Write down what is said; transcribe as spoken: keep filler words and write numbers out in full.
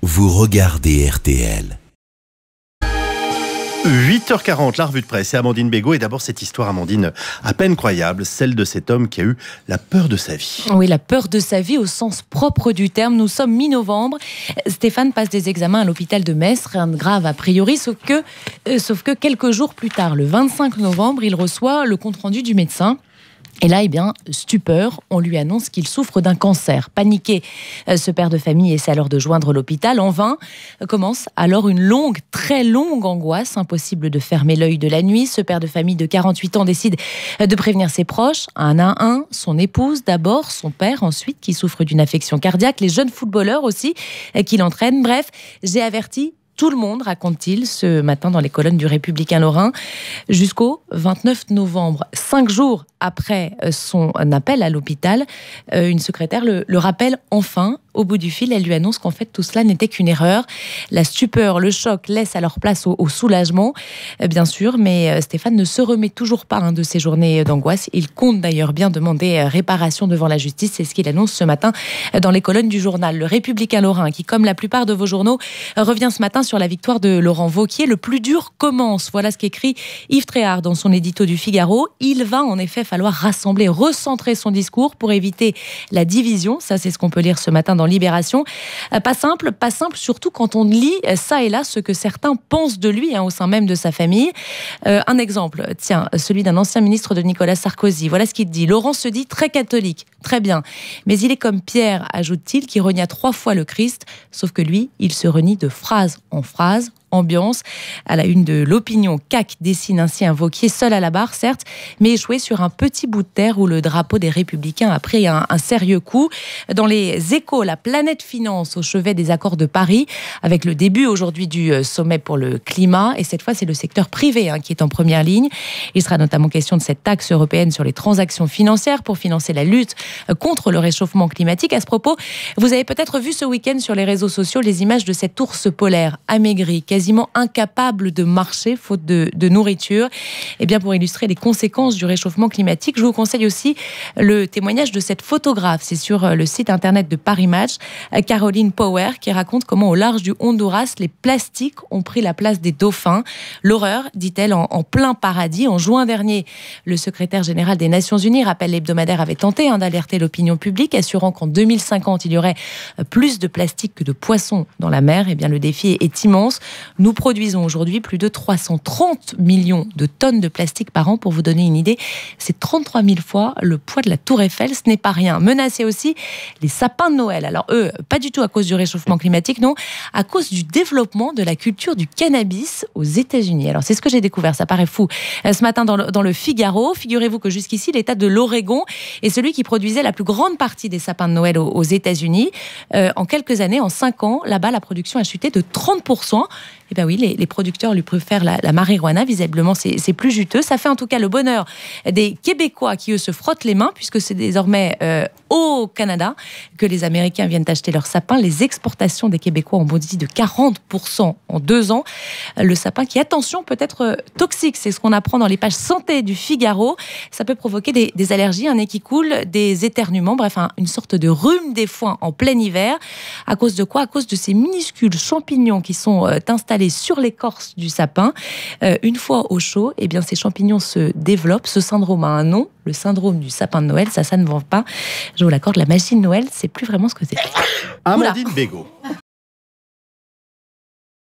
vous regardez R T L. huit heures quarante, la revue de presse, c'est Amandine Bégaud. Et d'abord cette histoire, Amandine, à peine croyable, celle de cet homme qui a eu la peur de sa vie. Oui, la peur de sa vie au sens propre du terme. Nous sommes mi-novembre. Stéphane passe des examens à l'hôpital de Metz, rien de grave a priori, sauf que, euh, sauf que quelques jours plus tard, le vingt-cinq novembre, il reçoit le compte-rendu du médecin. Et là, eh bien, stupeur, on lui annonce qu'il souffre d'un cancer. Paniqué, ce père de famille essaie alors de joindre l'hôpital. En vain, commence alors une longue, très longue angoisse. Impossible de fermer l'œil de la nuit. Ce père de famille de quarante-huit ans décide de prévenir ses proches, un à un, son épouse d'abord, son père ensuite, qui souffre d'une affection cardiaque, les jeunes footballeurs aussi, qui l'entraînent. Bref, j'ai averti tout le monde, raconte-t-il ce matin dans les colonnes du Républicain Lorrain, jusqu'au vingt-neuf novembre. Cinq jours après son appel à l'hôpital, une secrétaire le, le rappelle enfin. Au bout du fil, elle lui annonce qu'en fait tout cela n'était qu'une erreur. La stupeur, le choc laissent alors place au, au soulagement, bien sûr, mais Stéphane ne se remet toujours pas hein, de ces journées d'angoisse. Il compte d'ailleurs bien demander réparation devant la justice. C'est ce qu'il annonce ce matin dans les colonnes du journal. Le Républicain Lorrain, qui comme la plupart de vos journaux, revient ce matin sur la victoire de Laurent Wauquiez. Le plus dur commence. Voilà ce qu'écrit Yves Tréhard dans son édito du Figaro. Il va en effet falloir rassembler, recentrer son discours pour éviter la division. Ça, c'est ce qu'on peut lire ce matin dans Libération. Pas simple, pas simple, surtout quand on lit ça et là ce que certains pensent de lui hein, au sein même de sa famille. Euh, un exemple, tiens, celui d'un ancien ministre de Nicolas Sarkozy. Voilà ce qu'il dit. Laurent se dit très catholique, très bien. Mais il est comme Pierre, ajoute-t-il, qui renia trois fois le Christ, sauf que lui, il se renie de phrase en phrase. Ambiance. À la une de l'Opinion, C A C dessine ainsi un Wauquiez seul à la barre, certes, mais échoué sur un petit bout de terre où le drapeau des Républicains a pris un, un sérieux coup. Dans les Échos, la planète finance au chevet des accords de Paris, avec le début aujourd'hui du sommet pour le climat. Et cette fois, c'est le secteur privé hein, qui est en première ligne. Il sera notamment question de cette taxe européenne sur les transactions financières pour financer la lutte contre le réchauffement climatique. À ce propos, vous avez peut-être vu ce week-end sur les réseaux sociaux les images de cet ours polaire amaigri, quasi quasiment incapable de marcher faute de, de nourriture. Et bien pour illustrer les conséquences du réchauffement climatique, je vous conseille aussi le témoignage de cette photographe. C'est sur le site internet de Paris Match, Caroline Power, qui raconte comment au large du Honduras, les plastiques ont pris la place des dauphins. L'horreur, dit-elle, en, en plein paradis. En juin dernier, le secrétaire général des Nations Unies, rappelle l'hebdomadaire, avait tenté hein, d'alerter l'opinion publique, assurant qu'en deux mille cinquante, il y aurait plus de plastique que de poissons dans la mer. Et bien le défi est immense. Nous produisons aujourd'hui plus de trois cent trente millions de tonnes de plastique par an. Pour vous donner une idée, c'est trente-trois mille fois le poids de la Tour Eiffel. Ce n'est pas rien. Menacés aussi les sapins de Noël. Alors eux, pas du tout à cause du réchauffement climatique, non, à cause du développement de la culture du cannabis aux États-Unis. Alors c'est ce que j'ai découvert, ça paraît fou. Ce matin dans le, dans le Figaro, figurez-vous que jusqu'ici, l'État de l'Oregon est celui qui produisait la plus grande partie des sapins de Noël aux, aux États-Unis. Euh, en quelques années, en cinq ans, là-bas, la production a chuté de trente pour cent. Eh bien oui, les, les producteurs lui préfèrent la, la marijuana. Visiblement, c'est, c'est plus juteux. Ça fait en tout cas le bonheur des Québécois qui, eux, se frottent les mains puisque c'est désormais euh, au Canada que les Américains viennent acheter leurs sapins. Les exportations des Québécois ont bondi de quarante pour cent en deux ans. Le sapin qui, attention, peut être toxique. C'est ce qu'on apprend dans les pages santé du Figaro. Ça peut provoquer des, des allergies, un nez qui coule, des éternuements, bref, un, une sorte de rhume des foins en plein hiver. À cause de quoi? À cause de ces minuscules champignons qui sont euh, installés sur l'écorce du sapin. Euh, une fois au chaud, eh bien, ces champignons se développent. Ce syndrome a un nom, le syndrome du sapin de Noël. Ça, ça ne vend pas. Je vous l'accorde, la magie de Noël, c'est plus vraiment ce que c'est. Amandine Bégaud.